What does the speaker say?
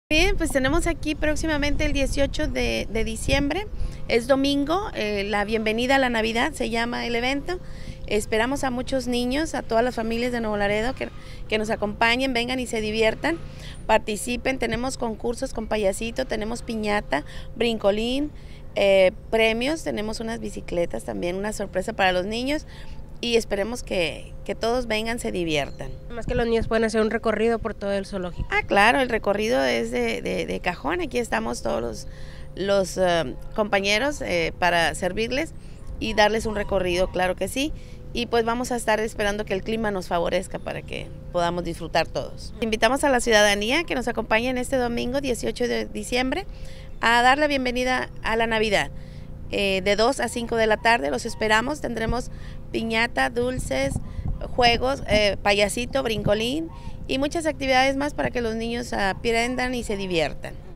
Bien, pues tenemos aquí próximamente el 18 de diciembre, es domingo, la bienvenida a la Navidad se llama el evento. Esperamos a muchos niños, a todas las familias de Nuevo Laredo que nos acompañen, vengan y se diviertan, participen. Tenemos concursos con payasito, tenemos piñata, brincolín, premios, tenemos unas bicicletas también, una sorpresa para los niños. Y esperemos que todos vengan, se diviertan. Más que los niños pueden hacer un recorrido por todo el zoológico. Ah, claro, el recorrido es de cajón. Aquí estamos todos los compañeros para servirles y darles un recorrido, claro que sí. Y pues vamos a estar esperando que el clima nos favorezca para que podamos disfrutar todos. Invitamos a la ciudadanía que nos acompañe en este domingo 18 de diciembre a dar la bienvenida a la Navidad. De 2 a 5 de la tarde los esperamos, tendremos piñata, dulces, juegos, payasito, brincolín y muchas actividades más para que los niños aprendan y se diviertan.